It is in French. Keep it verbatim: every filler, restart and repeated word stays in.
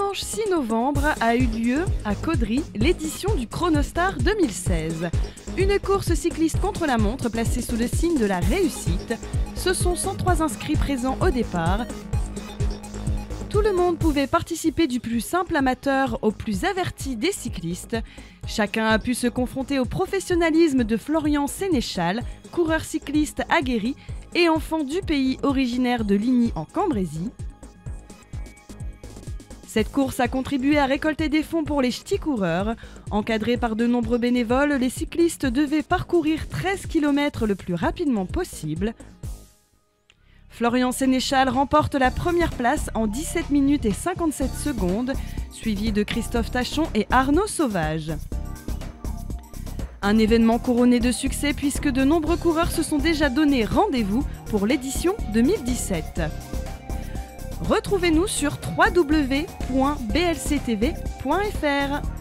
dimanche six novembre a eu lieu à Caudry l'édition du Chronostar deux mille seize. Une course cycliste contre la montre placée sous le signe de la réussite. Ce sont cent trois inscrits présents au départ. Tout le monde pouvait participer du plus simple amateur au plus averti des cyclistes. Chacun a pu se confronter au professionnalisme de Florian Sénéchal, coureur cycliste aguerri et enfant du pays originaire de Ligny en Cambrésie. Cette course a contribué à récolter des fonds pour les ch'tis coureurs. Encadrés par de nombreux bénévoles, les cyclistes devaient parcourir treize kilomètres le plus rapidement possible. Florian Sénéchal remporte la première place en dix-sept minutes et cinquante-sept secondes, suivi de Christophe Tachon et Arnaud Sauvage. Un événement couronné de succès puisque de nombreux coureurs se sont déjà donné rendez-vous pour l'édition deux mille dix-sept. Retrouvez-nous sur w w w point b l c t v point f r.